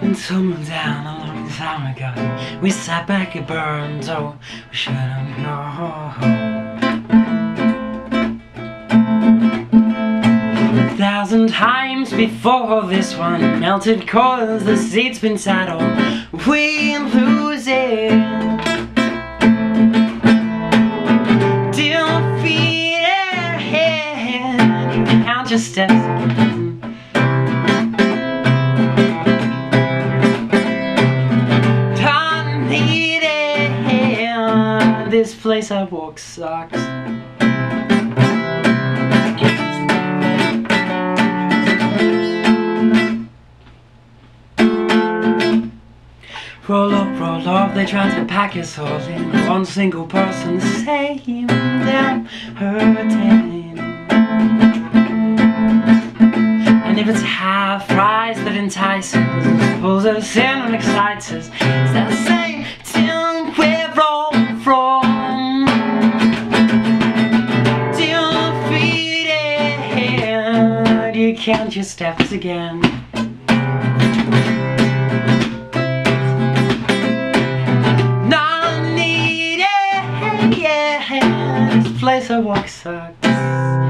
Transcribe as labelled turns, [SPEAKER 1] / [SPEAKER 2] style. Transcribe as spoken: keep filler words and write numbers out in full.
[SPEAKER 1] and tumbled down a long time ago. We sat back, it burned, oh, we shouldn't know. A thousand times before this one, melted coils, the seat's been saddled, we lose it. Defeated, count your steps again. This place I walk sucks. Roll up, roll up, they tried to pack us all in one single person, same damn hurting. And if it's half price that entices, pulls us in and excites us, it's that same till we're wrong from. Defeated, you count your steps again. Not needed, yeah, this place I walk sucks.